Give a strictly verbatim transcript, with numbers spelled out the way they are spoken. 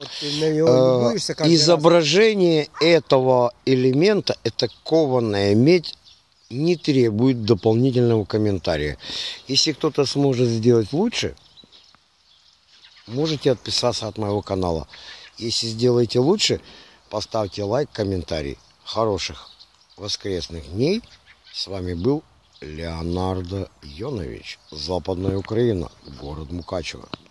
Вот ты на него любуешься каждый раз. Изображение этого элемента, это кованая медь, не требует дополнительного комментария. Если кто-то сможет сделать лучше, можете отписаться от моего канала. Если сделаете лучше, поставьте лайк, комментарий. Хороших воскресных дней. С вами был Леонардо Йонович, Западная Украина, город Мукачево.